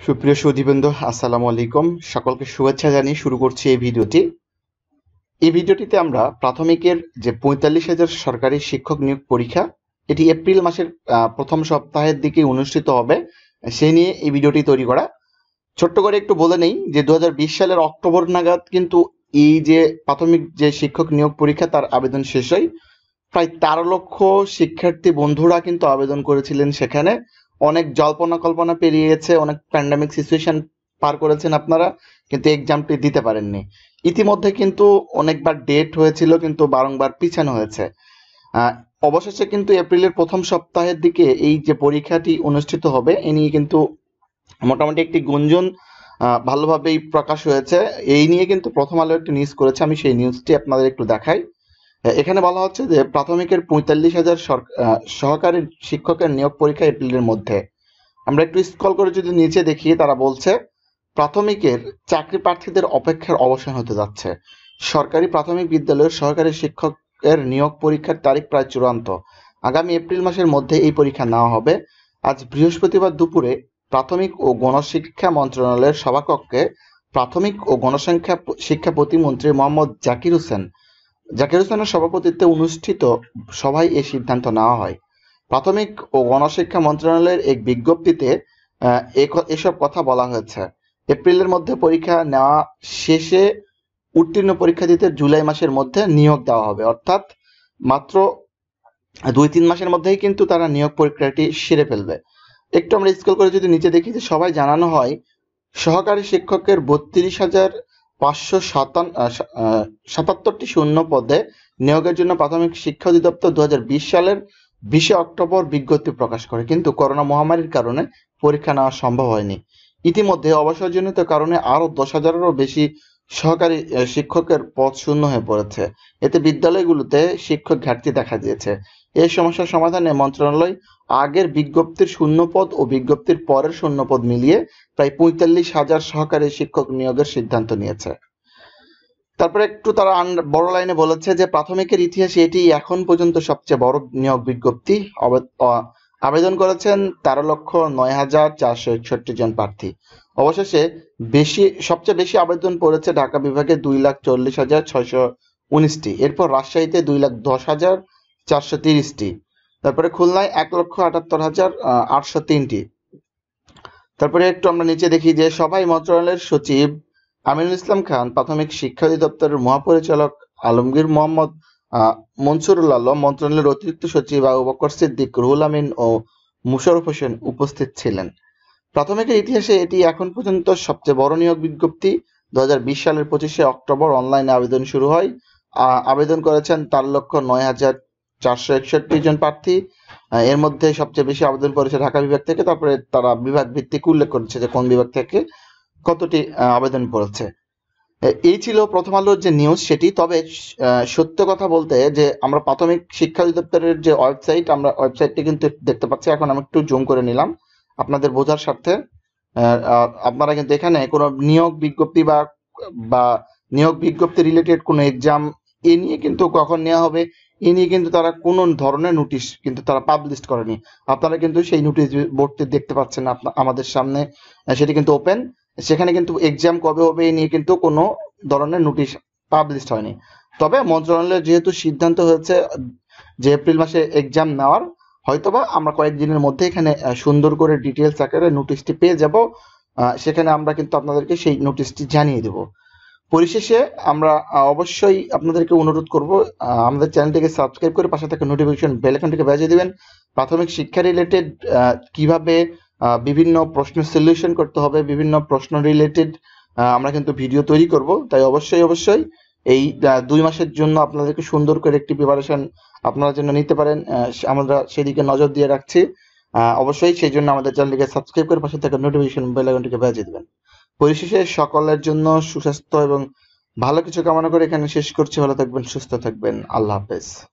সুপ্রিয় সুধীবৃন্দ, আসসালামু আলাইকুম। সকলকে শুভেচ্ছা জানিয়ে শুরু করছি এই ভিডিওটি। এই ভিডিওটিতে আমরা প্রাথমিকের যে ৪৫,০০০ সরকারি শিক্ষক নিয়োগ পরীক্ষা, এটি এপ্রিল মাসের প্রথম সপ্তাহের দিকে অনুষ্ঠিত হবে, সে নিয়ে এই ভিডিওটি তৈরি করা। ছোট্ট করে একটু বলে নেই যে ২০২০ সালের অক্টোবর নাগাদ কিন্তু এই যে প্রাথমিক যে শিক্ষক নিয়োগ পরীক্ষা তার আবেদন শেষ হয়। প্রায় ১৩ লক্ষ শিক্ষার্থী বন্ধুরা কিন্তু আবেদন করেছিলেন। সেখানে অনেক জল্পনা কল্পনা পেরিয়েছে, অনেক প্যান্ডামিক সিচুয়েশন পার করেছেন আপনারা, কিন্তু এক্সামটি দিতে পারেননি। ইতিমধ্যে কিন্তু অনেকবার ডেট হয়েছিল, কিন্তু বারংবার পিছানো হয়েছে। আহ, অবশেষে কিন্তু এপ্রিলের প্রথম সপ্তাহের দিকে এই যে পরীক্ষাটি অনুষ্ঠিত হবে এ নিয়ে কিন্তু মোটামুটি একটি গুঞ্জন ভালোভাবেই প্রকাশ হয়েছে। এই নিয়ে কিন্তু প্রথম আলো একটি নিউজ করেছে, আমি সেই নিউজটি আপনাদের একটু দেখাই। এখানে বলা হচ্ছে যে প্রাথমিকের ৪৫,০০০ সহকারী শিক্ষকের নিয়োগ পরীক্ষা এপ্রিলের মধ্যে। আমরা একটু স্ক্রল করে যদি নিচে দেখি, তারা বলছে প্রাথমিকের চাকরি প্রার্থীদের অপেক্ষার অবসান হতে যাচ্ছে। সরকারি প্রাথমিক বিদ্যালয়ের সহকারী শিক্ষকের নিয়োগ পরীক্ষার তারিখ প্রায় চূড়ান্ত। আগামী এপ্রিল মাসের মধ্যে এই পরীক্ষা নেওয়া হবে। আজ বৃহস্পতিবার দুপুরে প্রাথমিক ও গণশিক্ষা মন্ত্রণালয়ের সভাকক্ষে প্রাথমিক ও গণশিক্ষা শিক্ষা প্রতিমন্ত্রী মোহাম্মদ জাকির হোসেনের সভাপতিত্বে অনুষ্ঠিত সভায় এই সিদ্ধান্ত নেওয়া হয়। প্রাথমিক ও গণশিক্ষা মন্ত্রণালয়ের এক বিজ্ঞপ্তিতে এসব কথা বলা হয়েছে। এপ্রিলের মধ্যে পরীক্ষা নেওয়া শেষে উত্তীর্ণ পরীক্ষার্থীদের জুলাই মাসের মধ্যে নিয়োগ দেওয়া হবে, অর্থাৎ মাত্র ২-৩ মাসের মধ্যেই কিন্তু তারা নিয়োগ প্রক্রিয়াটি সেরে ফেলবে। একটু আমরা স্ক্রল করে যদি নিচে দেখি, যে সবাই জানানো হয় সহকারী শিক্ষকের ৩২,৫৭৭টি শূন্য পদে নিয়োগের জন্য প্রাথমিক শিক্ষা অধিদপ্তর ২০২০ সালের ২০ অক্টোবর বিজ্ঞপ্তি প্রকাশ করে, কিন্তু করোনা মহামারীর কারণে পরীক্ষা নেওয়া সম্ভব হয়নি। ইতিমধ্যে অবসরজনিত কারণে আরও ১০,০০০-এরও বেশি সহকারী শিক্ষকের পদ শূন্য হয়ে পড়েছে। এতে বিদ্যালয়গুলোতে শিক্ষক ঘাটতি দেখা দিয়েছে। এই সমস্যার সমাধানে মন্ত্রণালয় আগের বিজ্ঞপ্তির শূন্যপদ ও বিজ্ঞপ্তির পরের শূন্যপদ মিলিয়ে প্রায় ৪৫,০০০ সহকারী শিক্ষক নিয়োগের সিদ্ধান্ত নিয়েছে। তারপরে একটু তারা বড় লাইনে বলেছে যে প্রাথমিকের ইতিহাসে এটি এখন পর্যন্ত সবচেয়ে বড় নিয়োগ বিজ্ঞপ্তি। আবেদন করেছেন ১৩,০৯,৪৬১ জন প্রার্থী। অবশেষে সবচেয়ে বেশি আবেদন পড়েছে ঢাকা বিভাগে ২,৪০,৬১৯টি, এরপর রাজশাহীতে ২,১০,৪৩০টি, তারপরে খুলনায় ১,৭৮,৮০৩টি। তারপরে একটু আমরা নিচে দেখি যে সভায় মন্ত্রণালয়ের সচিব আমিনুল ইসলাম খান, প্রাথমিক শিক্ষা অধিদপ্তরের মহাপরিচালক আলমগীর মোহাম্মদ মনসুরুল আলম, মন্ত্রণালয়ের অতিরিক্ত সচিব আবু বকর সিদ্দিক, রুহুল আমিন ও মুশাররফ হোসেন উপস্থিত ছিলেন। প্রাথমিকের ইতিহাসে এটি এখন পর্যন্ত সবচেয়ে বড় নিয়োগ বিজ্ঞপ্তি। ২০২০ সালের ২৫শে অক্টোবর অনলাইনে আবেদন শুরু হয়। আবেদন করেছেন ৪,০৯,৪৬১ জন প্রার্থী। এর মধ্যে সবচেয়ে বেশি আবেদন করেছে ঢাকা বিভাগ থেকে। তারপরে তারা বিভাগ ভিত্তিক উল্লেখ করেছে যে কোন বিভাগ থেকে কতটি আবেদন পড়েছে। এই ছিল প্রথম আলোর যে নিউজ সেটি। তবে সত্য কথা বলতে যে আমরা প্রাথমিক শিক্ষা অধিদপ্তরের যে ওয়েবসাইট, আমরা ওয়েবসাইটটি কিন্তু দেখতে পাচ্ছি। এখন আমি একটু জুম করে নিলাম আপনাদের বোঝার স্বার্থে। আপনারা কিন্তু এখানে কোনো নিয়োগ বিজ্ঞপ্তি বা নিয়োগ বিজ্ঞপ্তি রিলেটেড কোনো এক্সাম এ নিয়ে কিন্তু কখন নেওয়া হবে এ নিয়ে কিন্তু তারা কোনো ধরনের নোটিশ কিন্তু তারা পাবলিশ করেনি। আপনারা কিন্তু সেই নোটিশ বোর্ডটি দেখতে পাচ্ছেন আমাদের সামনে, সেটি কিন্তু ওপেন। সেখানে কিন্তু এক্সাম কবে হবে এ নিয়ে কিন্তু কোনো ধরনের নোটিশ পাবলিশ হয়নি। তবে মন্ত্রণালয়ের যেহেতু সিদ্ধান্ত হয়েছে যে এপ্রিল মাসে এক্সাম নেওয়ার, হয়তোবা আমরা কয়েকদিনের মধ্যে এখানে সুন্দর করে ডিটেলস আকারে নোটিশটি পেয়ে যাব। সেখানে আমরা কিন্তু আপনাদেরকে সেই নোটিশটি জানিয়ে দেব। পরিশেষে আমরা অবশ্যই আপনাদেরকে অনুরোধ করব আমাদের চ্যানেলটিকে সাবস্ক্রাইব করে পাশে থাকা নোটিফিকেশন বেল আইকনটিকে বাজিয়ে দিবেন। প্রাথমিক শিক্ষা রিলেটেড কিভাবে বিভিন্ন প্রশ্নের সলিউশন করতে হবে, বিভিন্ন প্রশ্ন রিলেটেড আমরা কিন্তু ভিডিও তৈরি করব। তাই অবশ্যই এই ২ মাসের জন্য আপনাদেরকে সুন্দর করে একটি প্রিপারেশন আপনারা জন্য নিতে পারেন, আমরা সেদিকে নজর দিয়ে রাখছি। অবশ্যই সেই জন্য আমাদের চ্যানেলটিকে সাবস্ক্রাইব করে পাশে থাকা নোটিফিকেশন বেল আইকনটিকে বাজিয়ে দিবেন। পরিশেষে সকলের জন্য সুস্বাস্থ্য এবং ভালো কিছু কামনা করে এখানে শেষ করছি। ভালো থাকবেন, সুস্থ থাকবেন। আল্লাহ হাফেজ।